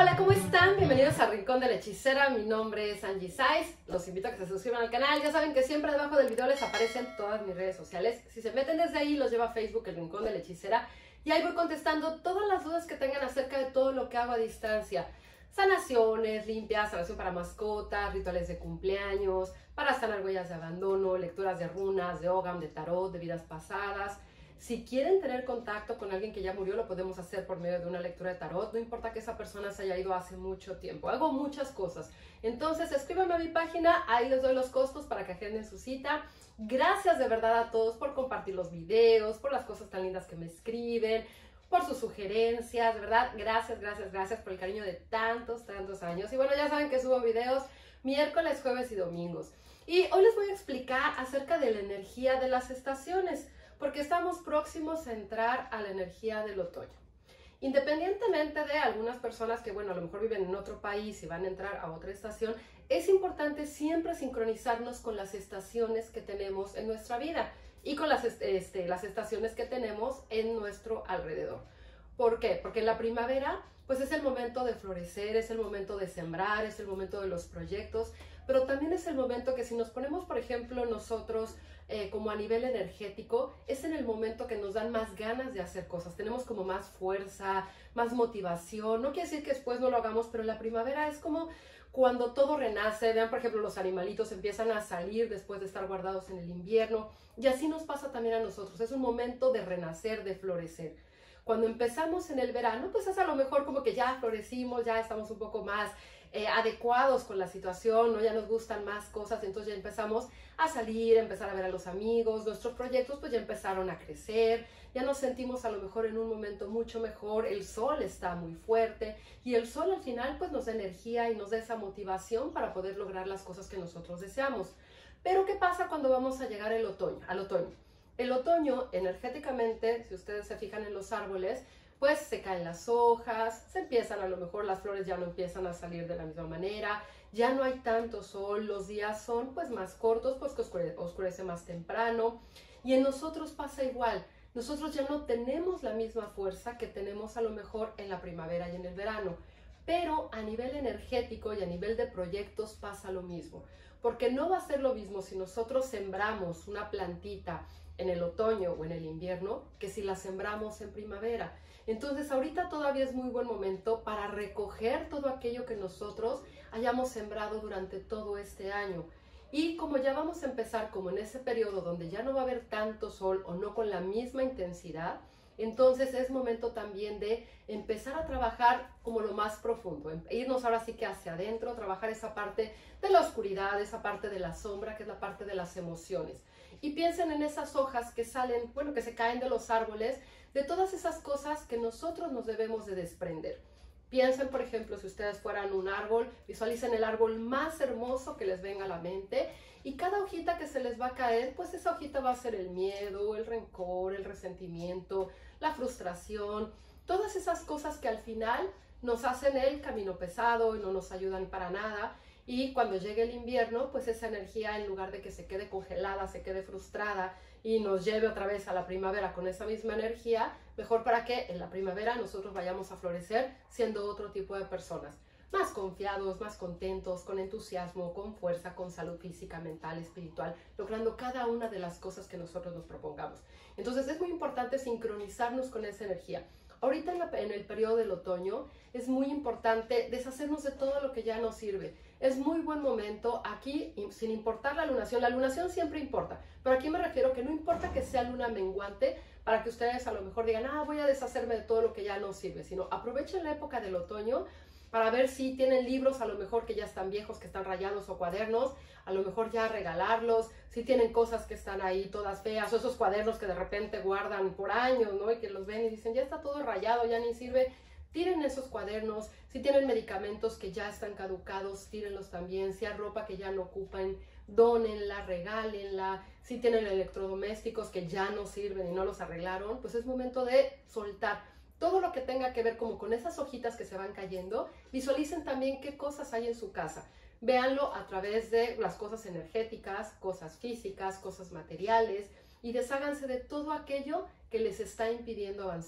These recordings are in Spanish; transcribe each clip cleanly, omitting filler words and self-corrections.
Hola, ¿cómo están? Bienvenidos al Rincón de la Hechicera. Mi nombre es Angie Saiz. Los invito a que se suscriban al canal. Ya saben que siempre debajo del video les aparecen todas mis redes sociales. Si se meten desde ahí, los lleva a Facebook, el Rincón de la Hechicera. Y ahí voy contestando todas las dudas que tengan acerca de todo lo que hago a distancia. Sanaciones, limpias, sanación para mascotas, rituales de cumpleaños, para sanar huellas de abandono, lecturas de runas, de Ogham, de tarot, de vidas pasadas. Si quieren tener contacto con alguien que ya murió, lo podemos hacer por medio de una lectura de tarot. No importa que esa persona se haya ido hace mucho tiempo. Hago muchas cosas. Entonces, escríbanme a mi página. Ahí les doy los costos para que agenden su cita. Gracias de verdad a todos por compartir los videos, por las cosas tan lindas que me escriben, por sus sugerencias. De verdad, gracias por el cariño de tantos años. Y bueno, ya saben que subo videos miércoles, jueves y domingos. Y hoy les voy a explicar acerca de la energía de las estaciones, porque estamos próximos a entrar a la energía del otoño. Independientemente de algunas personas que, bueno, a lo mejor viven en otro país y van a entrar a otra estación, es importante siempre sincronizarnos con las estaciones que tenemos en nuestra vida y con las estaciones que tenemos en nuestro alrededor. ¿Por qué? Porque en la primavera, pues es el momento de florecer, es el momento de sembrar, es el momento de los proyectos, pero también es el momento que si nos ponemos, por ejemplo, nosotros como a nivel energético, es en el momento que nos dan más ganas de hacer cosas, tenemos como más fuerza, más motivación. No quiere decir que después no lo hagamos, pero la primavera es como cuando todo renace. Vean, por ejemplo, los animalitos empiezan a salir después de estar guardados en el invierno, y así nos pasa también a nosotros. Es un momento de renacer, de florecer. Cuando empezamos en el verano, pues es a lo mejor como que ya florecimos, ya estamos un poco más adecuados con la situación, ¿no? Ya nos gustan más cosas, entonces ya empezamos a salir, a empezar a ver a los amigos, nuestros proyectos pues ya empezaron a crecer, ya nos sentimos a lo mejor en un momento mucho mejor, el sol está muy fuerte y el sol al final pues nos da energía y nos da esa motivación para poder lograr las cosas que nosotros deseamos. Pero ¿qué pasa cuando vamos a llegar al otoño? El otoño, energéticamente, si ustedes se fijan en los árboles, pues se caen las hojas, se empiezan, a lo mejor las flores ya no empiezan a salir de la misma manera, ya no hay tanto sol, los días son pues más cortos, pues que oscurece más temprano. Y en nosotros pasa igual, nosotros ya no tenemos la misma fuerza que tenemos a lo mejor en la primavera y en el verano, pero a nivel energético y a nivel de proyectos pasa lo mismo, porque no va a ser lo mismo si nosotros sembramos una plantita en el otoño o en el invierno que si la sembramos en primavera. Entonces ahorita todavía es muy buen momento para recoger todo aquello que nosotros hayamos sembrado durante todo este año. Y como ya vamos a empezar como en ese periodo donde ya no va a haber tanto sol o no con la misma intensidad, entonces es momento también de empezar a trabajar como lo más profundo, irnos ahora sí que hacia adentro, trabajar esa parte de la oscuridad, esa parte de la sombra, que es la parte de las emociones. Y piensen en esas hojas que salen, bueno, que se caen de los árboles, de todas esas cosas que nosotros nos debemos de desprender. Piensen, por ejemplo, si ustedes fueran un árbol, visualicen el árbol más hermoso que les venga a la mente, y cada hojita que se les va a caer, pues esa hojita va a ser el miedo, el rencor, el resentimiento, la frustración, todas esas cosas que al final nos hacen el camino pesado y no nos ayudan para nada. Y cuando llegue el invierno, pues esa energía, en lugar de que se quede congelada, se quede frustrada y nos lleve otra vez a la primavera con esa misma energía, mejor para que en la primavera nosotros vayamos a florecer siendo otro tipo de personas, más confiados, más contentos, con entusiasmo, con fuerza, con salud física, mental, espiritual, logrando cada una de las cosas que nosotros nos propongamos. Entonces es muy importante sincronizarnos con esa energía. Ahorita en el periodo del otoño es muy importante deshacernos de todo lo que ya no sirve. Es muy buen momento aquí, sin importar la lunación siempre importa, pero aquí me refiero que no importa que sea luna menguante para que ustedes a lo mejor digan, voy a deshacerme de todo lo que ya no sirve, sino aprovechen la época del otoño para ver si tienen libros a lo mejor que ya están viejos, que están rayados, o cuadernos, a lo mejor ya regalarlos, si tienen cosas que están ahí todas feas, o esos cuadernos que de repente guardan por años, ¿no? Y que los ven y dicen, ya está todo rayado, ya ni sirve, tiren esos cuadernos. Si tienen medicamentos que ya están caducados, tírenlos también. Si hay ropa que ya no ocupan, dónenla, regálenla. Si tienen electrodomésticos que ya no sirven y no los arreglaron, pues es momento de soltar todo lo que tenga que ver como con esas hojitas que se van cayendo. Visualicen también qué cosas hay en su casa. Véanlo a través de las cosas energéticas, cosas físicas, cosas materiales, y desháganse de todo aquello que les está impidiendo avanzar.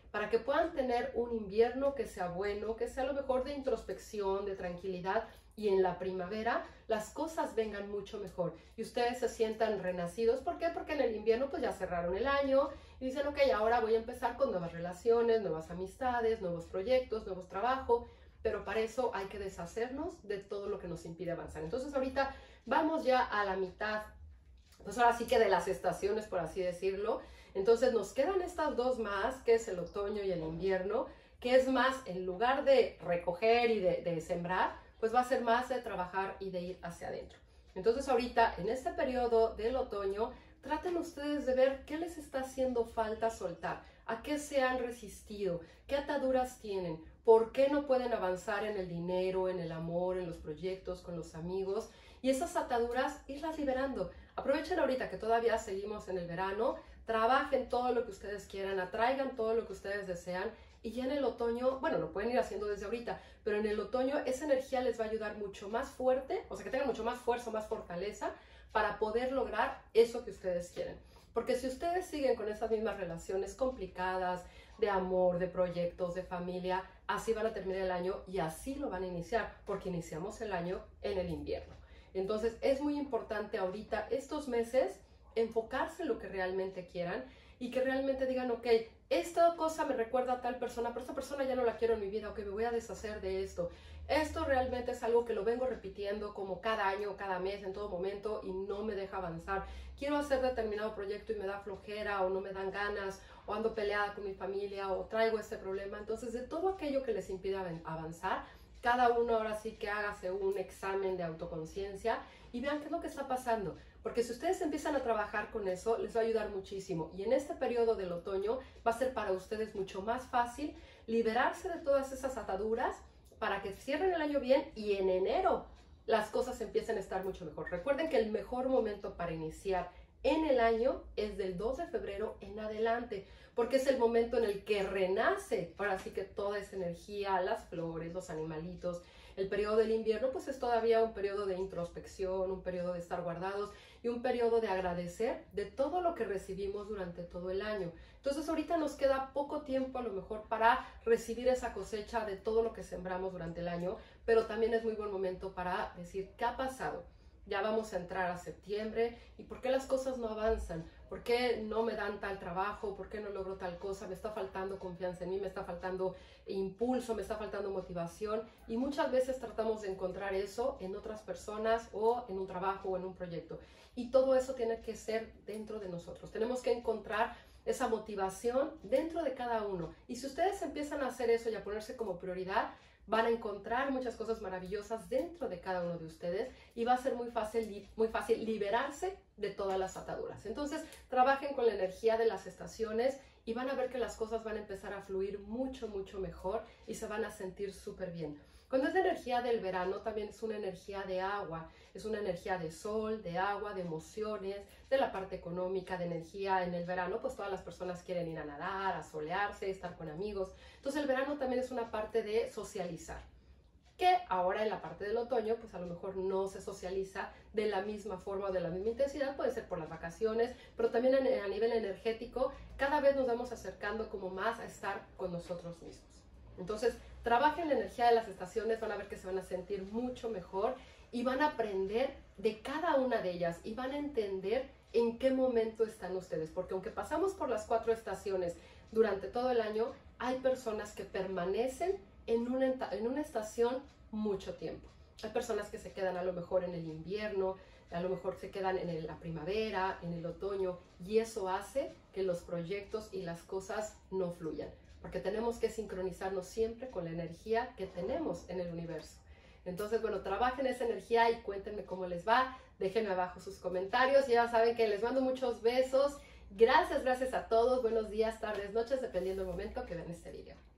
para que puedan tener un invierno que sea bueno, que sea a lo mejor de introspección, de tranquilidad, y en la primavera las cosas vengan mucho mejor y ustedes se sientan renacidos. ¿Por qué? Porque en el invierno pues ya cerraron el año y dicen, ok, ahora voy a empezar con nuevas relaciones, nuevas amistades, nuevos proyectos, nuevos trabajos, pero para eso hay que deshacernos de todo lo que nos impide avanzar. Entonces ahorita vamos ya a la mitad, pues ahora sí que de las estaciones, por así decirlo. Entonces nos quedan estas dos más, que es el otoño y el invierno, que es más, en lugar de recoger y de sembrar, pues va a ser más de trabajar y de ir hacia adentro. Entonces ahorita, en este periodo del otoño, traten ustedes de ver qué les está haciendo falta soltar, a qué se han resistido, qué ataduras tienen, por qué no pueden avanzar en el dinero, en el amor, en los proyectos, con los amigos, y esas ataduras irlas liberando. Aprovechen ahorita que todavía seguimos en el verano, trabajen todo lo que ustedes quieran, atraigan todo lo que ustedes desean, y ya en el otoño, bueno, lo pueden ir haciendo desde ahorita, pero en el otoño esa energía les va a ayudar mucho más fuerte, o sea, que tengan mucho más fuerza, más fortaleza, para poder lograr eso que ustedes quieren. Porque si ustedes siguen con esas mismas relaciones complicadas, de amor, de proyectos, de familia, así van a terminar el año y así lo van a iniciar, porque iniciamos el año en el invierno. Entonces es muy importante ahorita, estos meses, enfocarse en lo que realmente quieran y que realmente digan, ok, esta cosa me recuerda a tal persona, pero esta persona ya no la quiero en mi vida, ok, me voy a deshacer de esto. Esto realmente es algo que lo vengo repitiendo como cada año, cada mes, en todo momento y no me deja avanzar. Quiero hacer determinado proyecto y me da flojera o no me dan ganas o ando peleada con mi familia o traigo este problema. Entonces, de todo aquello que les impide avanzar, cada uno ahora sí que hágase un examen de autoconciencia y vean qué es lo que está pasando. Porque si ustedes empiezan a trabajar con eso, les va a ayudar muchísimo. Y en este periodo del otoño va a ser para ustedes mucho más fácil liberarse de todas esas ataduras para que cierren el año bien y en enero las cosas empiecen a estar mucho mejor. Recuerden que el mejor momento para iniciar en el año es del 2 de febrero en adelante, porque es el momento en el que renace, ahora sí que toda esa energía, las flores, los animalitos. El periodo del invierno pues es todavía un periodo de introspección, un periodo de estar guardados y un periodo de agradecer de todo lo que recibimos durante todo el año. Entonces ahorita nos queda poco tiempo a lo mejor para recibir esa cosecha de todo lo que sembramos durante el año, pero también es muy buen momento para decir qué ha pasado. Ya vamos a entrar a septiembre y ¿por qué las cosas no avanzan? ¿Por qué no me dan tal trabajo? ¿Por qué no logro tal cosa? Me está faltando confianza en mí, me está faltando impulso, me está faltando motivación. Y muchas veces tratamos de encontrar eso en otras personas o en un trabajo o en un proyecto. Y todo eso tiene que ser dentro de nosotros. Tenemos que encontrar esa motivación dentro de cada uno. Y si ustedes empiezan a hacer eso y a ponerse como prioridad, van a encontrar muchas cosas maravillosas dentro de cada uno de ustedes y va a ser muy fácil liberarse de todas las ataduras. Entonces, trabajen con la energía de las estaciones y van a ver que las cosas van a empezar a fluir mucho, mucho mejor y se van a sentir súper bien. Cuando es la energía del verano, también es una energía de agua, es una energía de sol, de agua, de emociones, de la parte económica, de energía. En el verano, pues todas las personas quieren ir a nadar, a solearse, estar con amigos. Entonces el verano también es una parte de socializar, que ahora en la parte del otoño, pues a lo mejor no se socializa de la misma forma o de la misma intensidad, puede ser por las vacaciones, pero también a nivel energético, cada vez nos vamos acercando como más a estar con nosotros mismos. Entonces, trabajen la energía de las estaciones, van a ver que se van a sentir mucho mejor y van a aprender de cada una de ellas y van a entender en qué momento están ustedes, porque aunque pasamos por las 4 estaciones durante todo el año, hay personas que permanecen en una estación mucho tiempo. Hay personas que se quedan a lo mejor en el invierno, a lo mejor se quedan en la primavera, en el otoño, y eso hace que los proyectos y las cosas no fluyan, porque tenemos que sincronizarnos siempre con la energía que tenemos en el universo. Entonces, bueno, trabajen esa energía y cuéntenme cómo les va. Déjenme abajo sus comentarios. Ya saben que les mando muchos besos. Gracias a todos. Buenos días, tardes, noches, dependiendo del momento que vean este video.